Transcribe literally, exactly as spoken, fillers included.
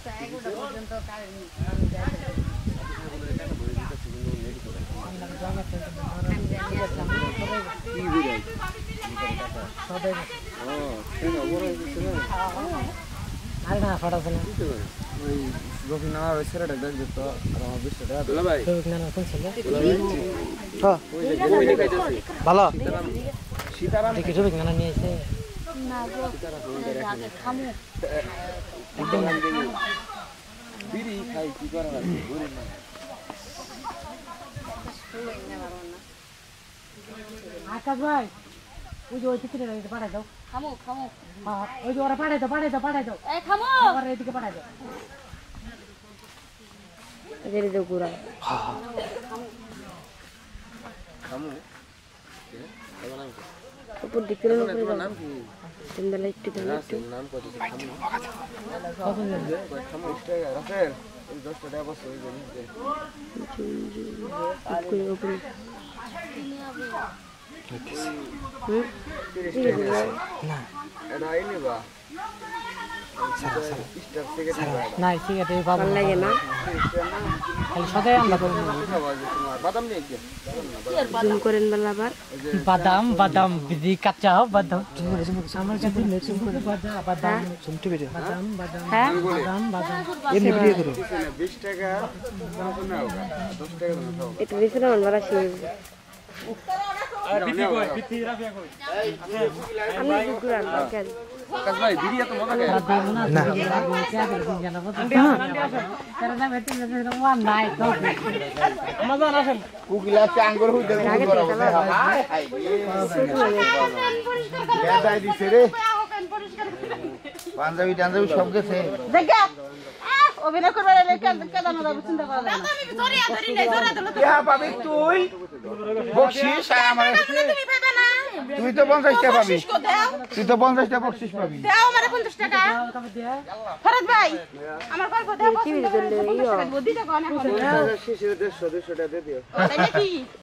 ভালো সীতারাম দেখি রবি গানা নিয়ে এসে না গো আগে খামু একদম বিড়ি খাই কি করা আছে গরিব না আকাশ ভাই ওই যে ওই টিকিটে রাইতে পাঠাই দাও খামু খামু হ্যাঁ ওই যে ওরা পাঠাই দাও পাঠাই দাও পাঠাই দাও এই খামু ওরা এদিকে পাঠাই দাও এদিকে দাও গুড়া হ্যাঁ খামু কেমন নাম উপর দিকে নাম নাম কি তিনবেলা একটু দাও নাম কত খামু কখন যাবে খামু স্টাই রাফেল এই দশ টাকা বস হই যাবে কই উপর হুম না এটা আইনি বা সারা সারা স্টার থেকে দিবা না সিগারেট বাবা লাগে না খালি সদাই আমরা করব বাদাম নিয়ে কি জুম করেন বল আবার বাদাম বাদাম বিধি কাঁচা বাদাম আমার কাছে নেচুম করে বাদাম বাদাম শুনতে পেরে বাদাম বাদাম বাদাম বাদাম এমনি ভিডিও করো বিশ টাকা কোন না হোগা দশ টাকা দাও এটা বেশি না বলা শেষ বিতি কই বিতি রাফিয়া কই আমি গুগরান কেন কাজ ভাই ভিডিও তো মজা করে না क्या कर दूंगा ना तेरा नाम है तेरा नाम নাই তো মজা না আসেন কুকিলা চাঙ্গর হই দেবে হাই হাই বেদাই দিছে রে পাঞ্জাবি টাঞ্জাবি সব গেছে দেখা অভিনয় করবে রে কেন কেন না চিন্তা করা না আমি ধরিয়া ধরি নাই ধরা দিল ইয়া পাবি তুই বকশিশ আমারে তুমি পাবে না তুই তো পঞ্চাশ টাকা পাবি তুই তো পঞ্চাশ টাকা বকশিশ পাবি দাও আমারে পঞ্চাশ টাকা ফরদ ভাই আমার গল্প দাও পঞ্চাশ টাকা বুদ্ধি টাকা না দেড়শো দেড়শো টাকা দিয়ে দিও তাই নাকি